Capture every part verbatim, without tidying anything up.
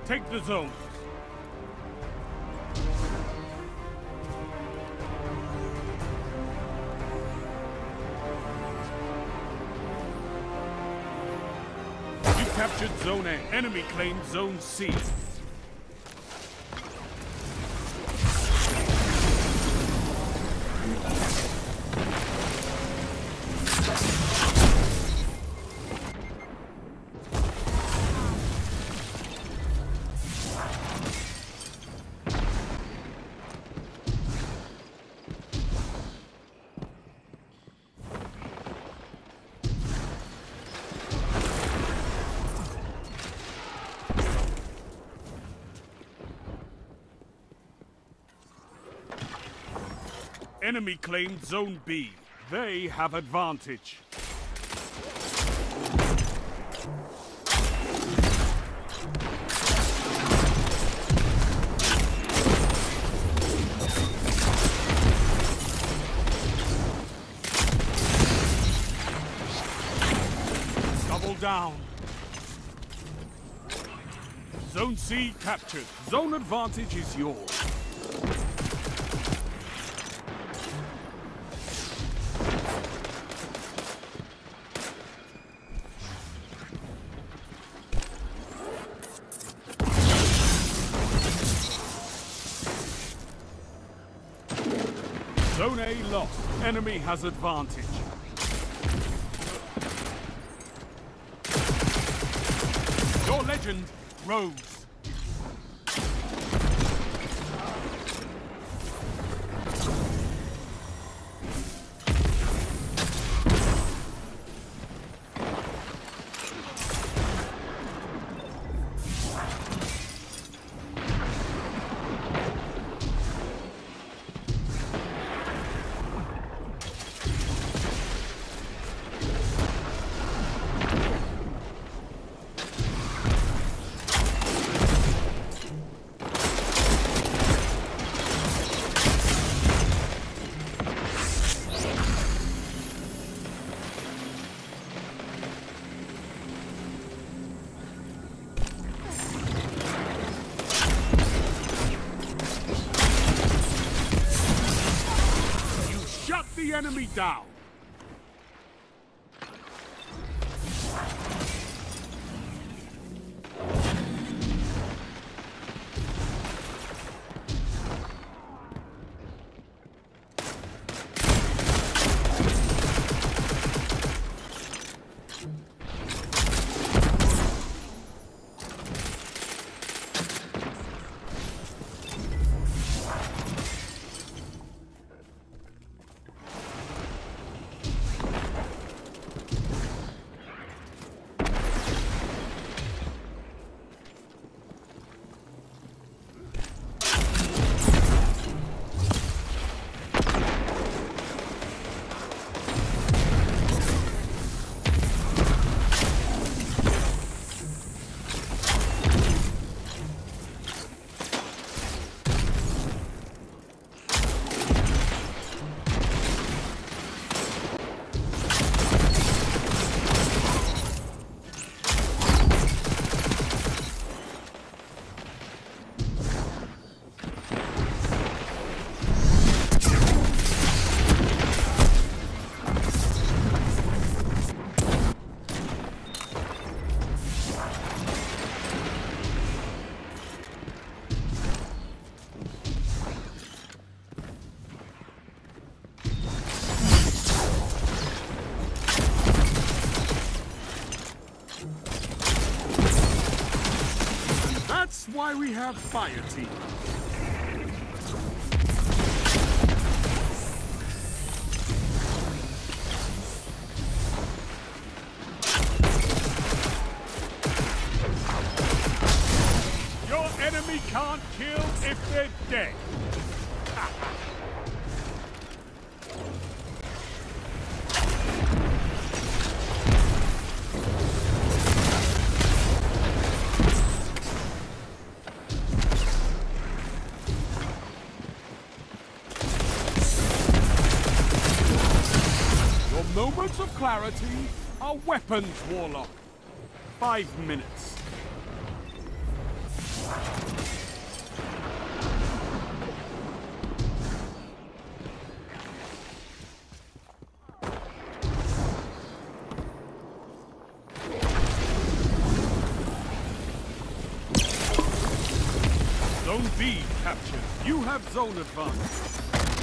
Take the zone. You captured Zone A. Enemy claimed Zone C. Enemy claimed Zone B. They have advantage. Double down. Zone C captured. Zone advantage is yours. Zone A lost. Enemy has advantage. Your legend rose. The enemy down. That's why we have fire team. Your enemy can't kill if they're dead. Moments of clarity are weapons, Warlock. Five minutes. Zone B captured. You have zone advantage.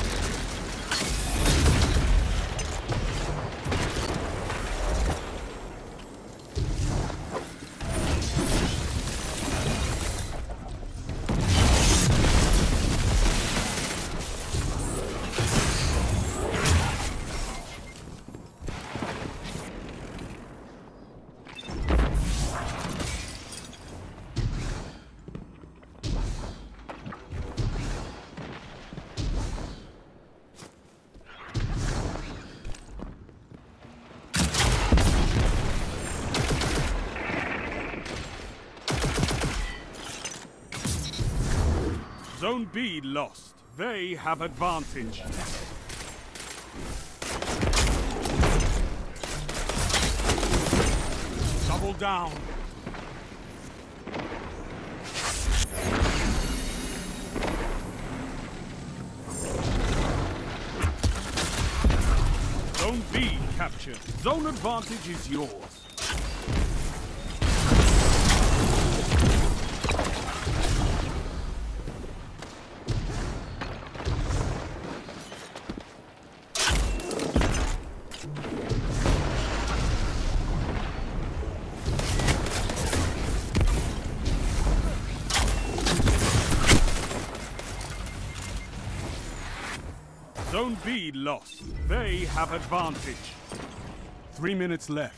Zone B lost. They have advantage. Double down. Zone B captured. Zone advantage is yours. Zone B lost. They have advantage. Three minutes left.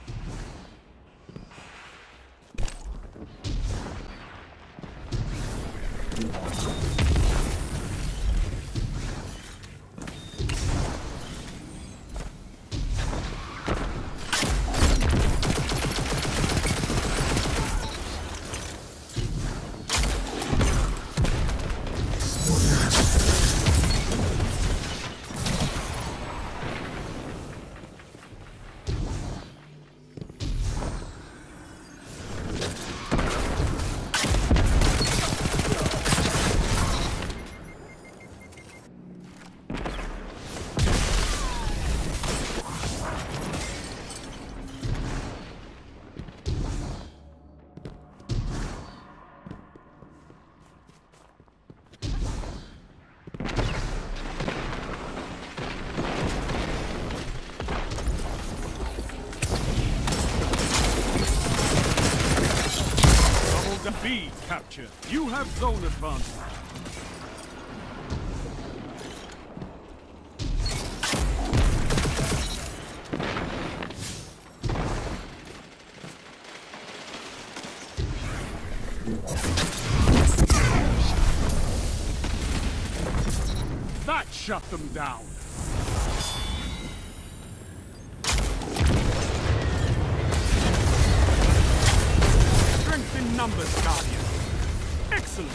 B captured. You have zone advantage. That shut them down. Strength in numbers, Guardian. Excellent.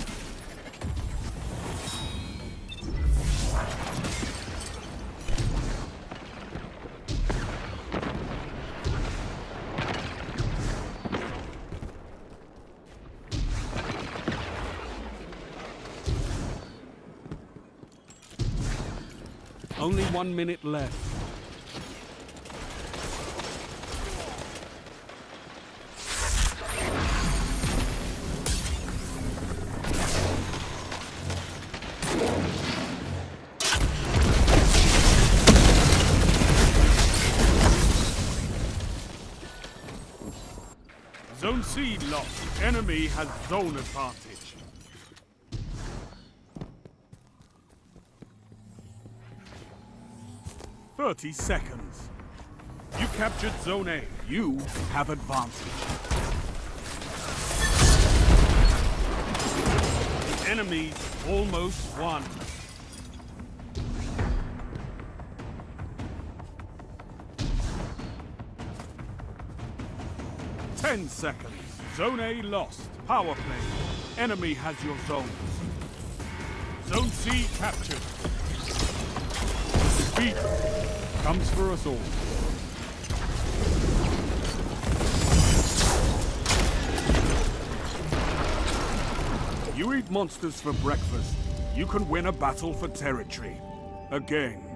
Only one minute left. Zone C lost. Enemy has zone advantage. Thirty seconds. You captured Zone A. You have advantage. The enemy's almost won. Ten seconds. Zone A lost. Power play. Enemy has your zones. Zone C captured. Defeat comes for us all. You eat monsters for breakfast. You can win a battle for territory. Again.